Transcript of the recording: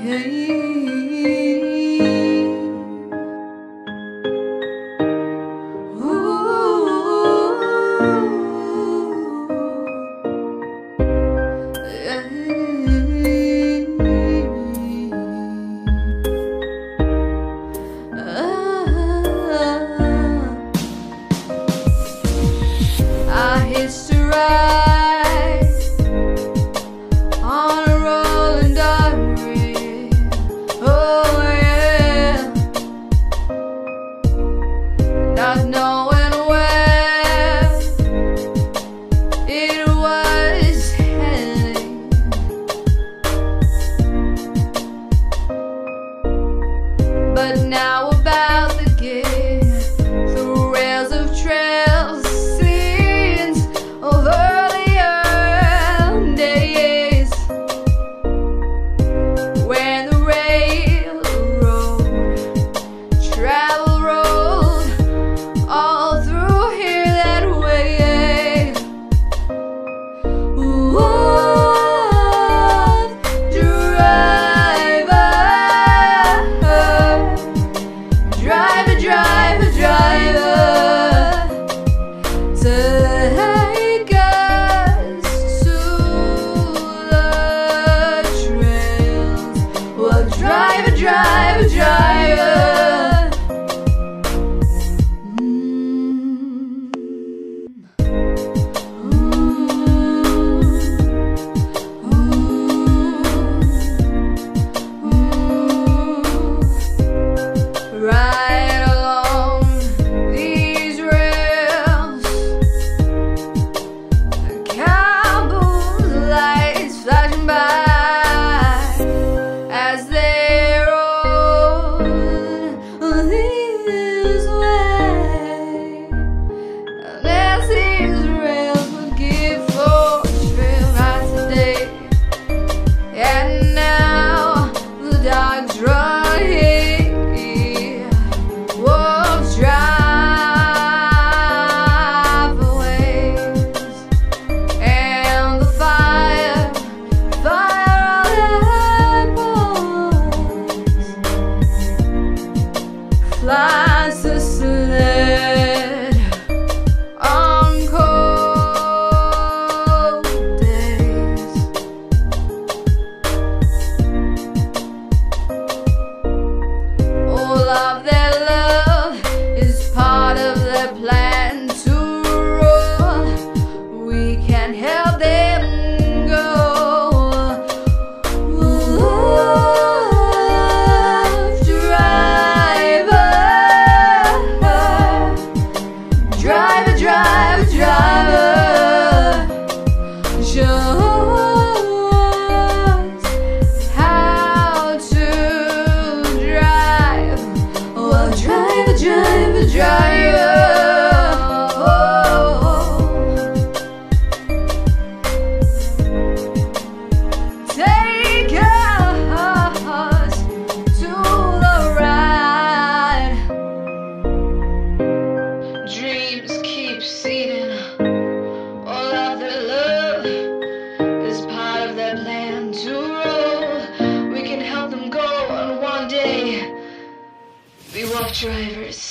I hitched a ride on a rolling diary. Oh yeah, not knowing where it was heading, but now about the gig through rails of trails, of earlier days, when the railroad travel rolled all through here that way. Wolf driver, driver, driver, driver, take us to the trails. Well, driver, driver, driver. Right along these rails, cowboys' lights flashing by as they roll this way. And as these rails would give for a trail right today, and now the dogs run here. Wolves drive aways, and the fire on their bones flies the sled on cold days. All of their love is part of their plan to rule. We can't help them go. Wolf driver, driver, driver, driver, show us how to drive. Well, driver, driver, driver, take us to the ride. Dreams keep seeding. All of their love is part of their plan to rule. We can help them go, and one day be wolf drivers.